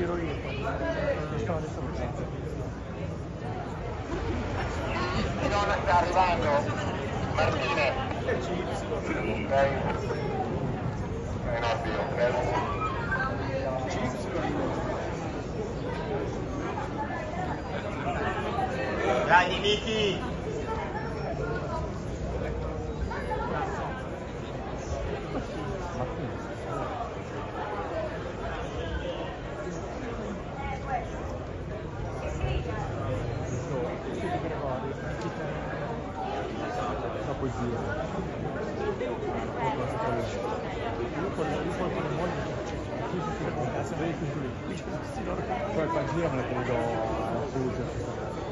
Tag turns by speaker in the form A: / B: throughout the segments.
A: giro io poi. Storia sta facendo.
B: Non sta arrivando Martine. Ok.
C: Dai Vicky!
A: La poesia. Poi qua gira me la credo a Fuso.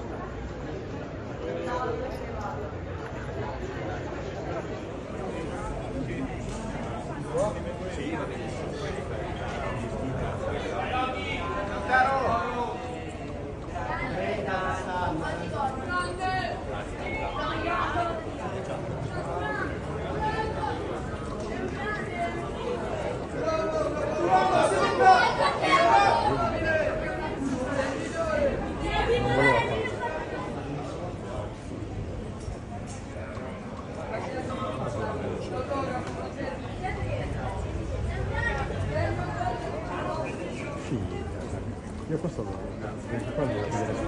A: Io questo lo vedere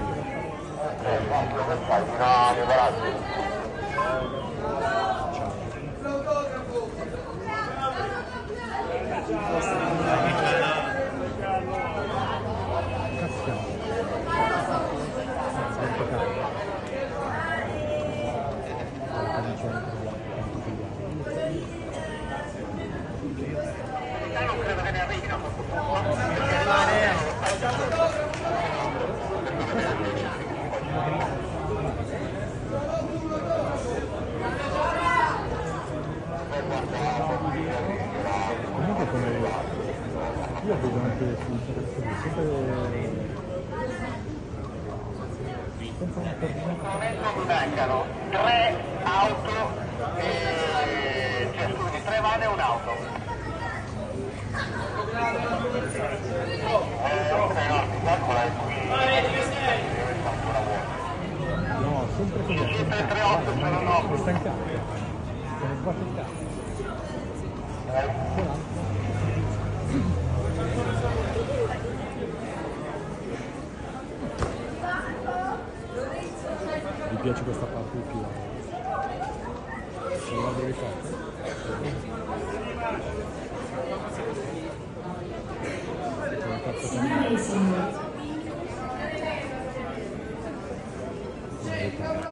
B: Non credo che ne arrivino a questo punto.
A: comunque come io vedo anche su sempre una
B: Non mancano 3 auto cioè scusami, 3 van e un'auto.
A: no, sempre così, mi sta in cazzo, sono sbatto in cazzo. Mi piace questa parte più non l'avrei fatto.